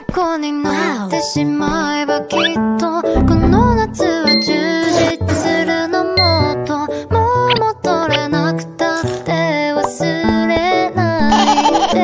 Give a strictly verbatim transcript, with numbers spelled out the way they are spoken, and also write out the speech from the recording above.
虜になってしまえば